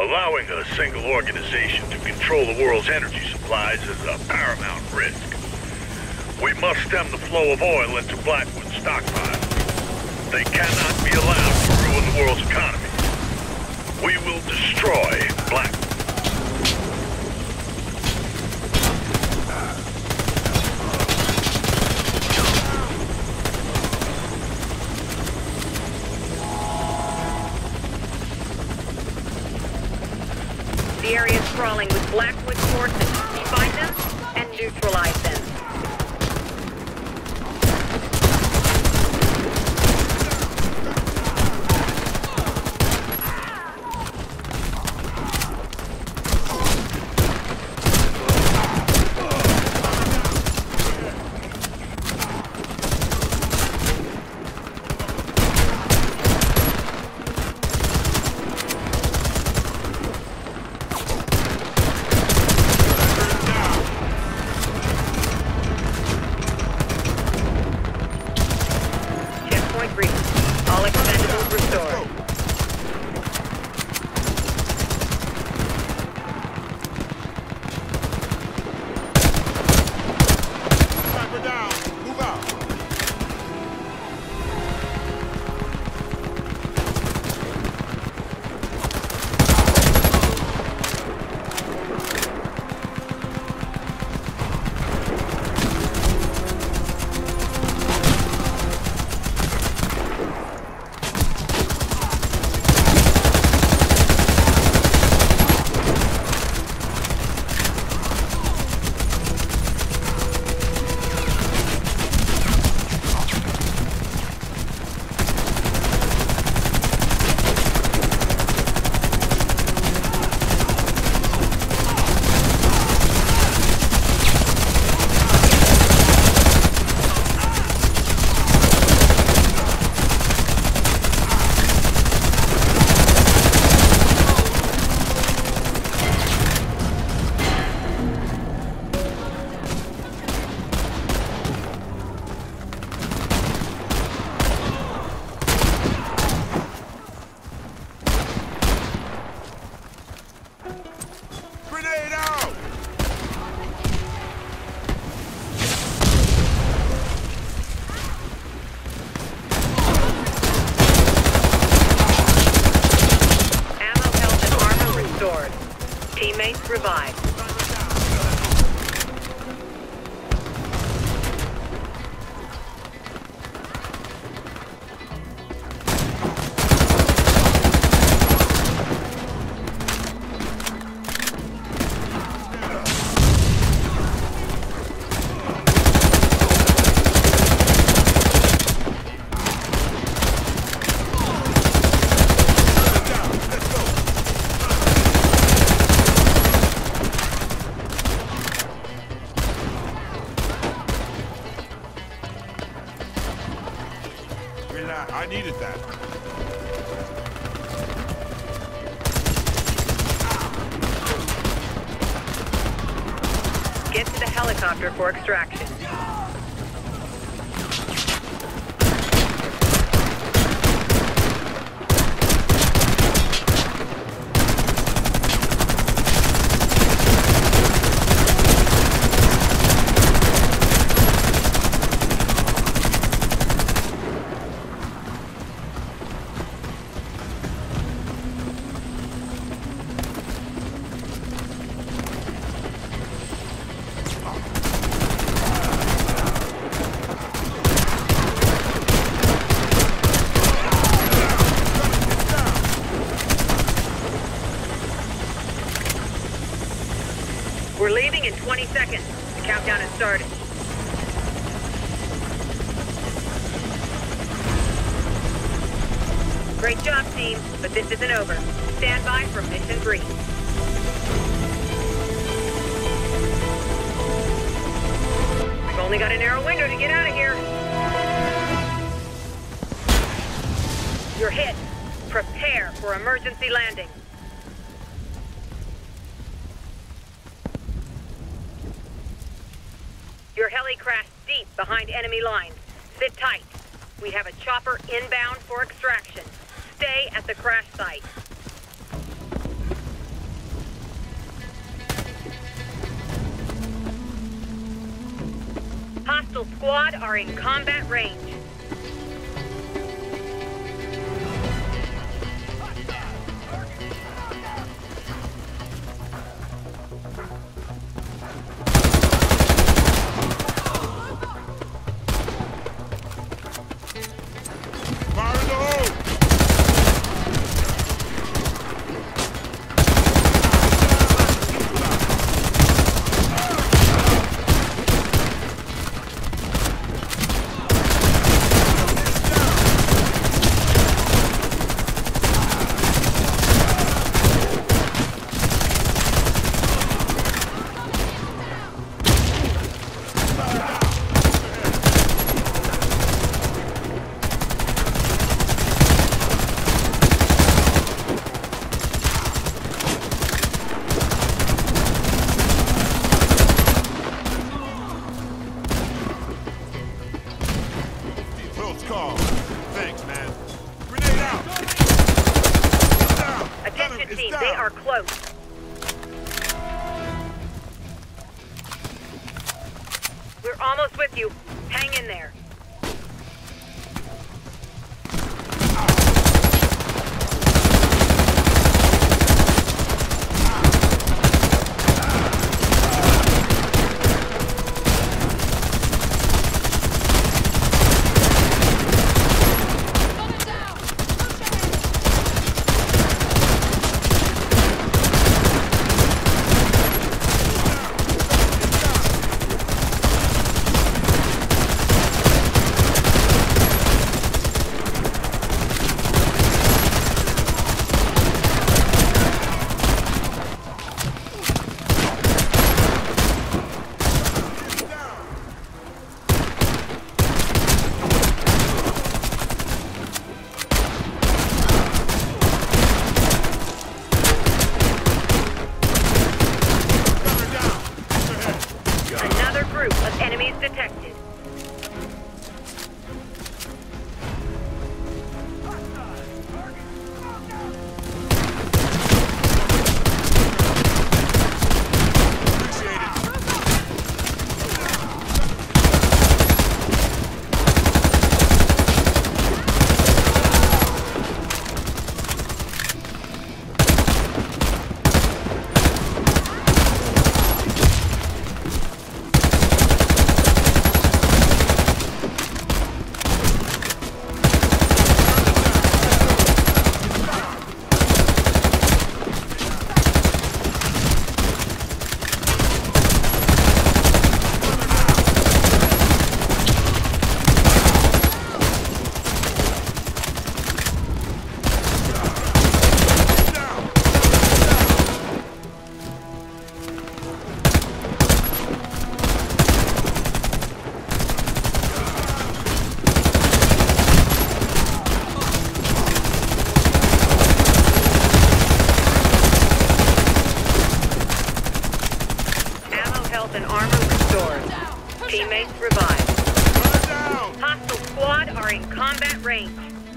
Allowing a single organization to control the world's energy supplies is a paramount risk. We must stem the flow of oil into Blackwood's stockpiles. They cannot be allowed to ruin the world's economy. We will destroy Blackwood. The area is crawling with Blackwood forces. Find them and neutralize them. All expendables restored. Sniper down. Move out. Grenade out! Ammo, health, and armor restored. Teammates revived. I needed that. Get to the helicopter for extraction. We're leaving in 20 seconds. The countdown has started. Great job, team, but this isn't over. Stand by for mission brief. We've only got a narrow window to get out of here. You're hit. Prepare for emergency landing. Your heli crashed deep behind enemy lines. Sit tight. We have a chopper inbound for extraction. Stay at the crash site. Hostile squad are in combat range. Fire in the hole! Call. Thanks, man. Grenade out! Down. Attention team, they are close. We're almost with you. Hang in there. Enemies detected. And armor restored. Teammates revived. Hostile squad are in combat range.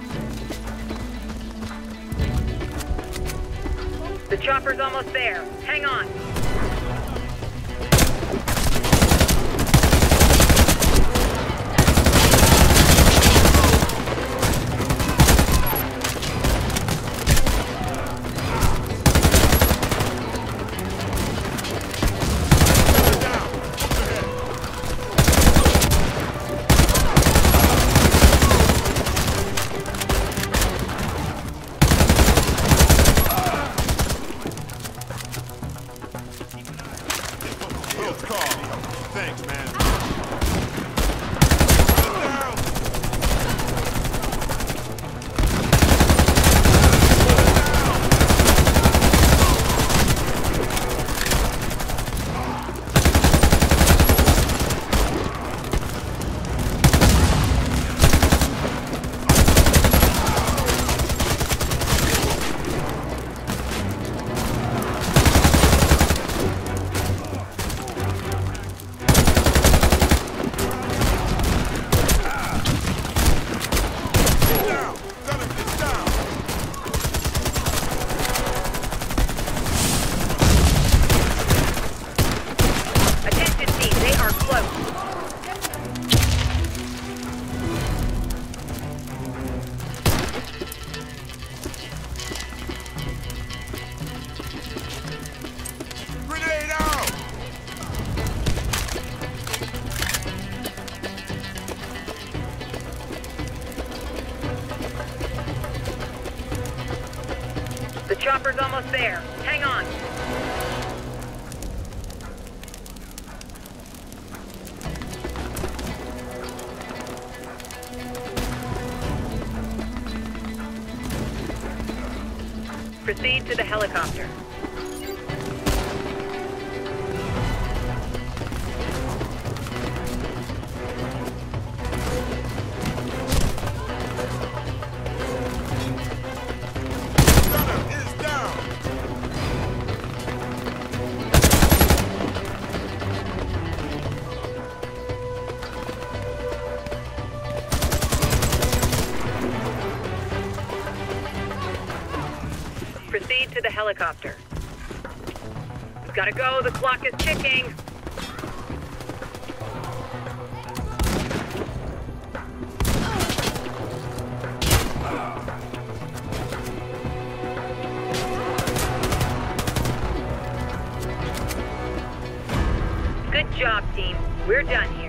The chopper's almost there. Hang on. chopper's almost there. Hang on. Proceed to the helicopter. Gunner is down. Proceed to the helicopter. We've gotta go, the clock is ticking. Good job, team. We're done here.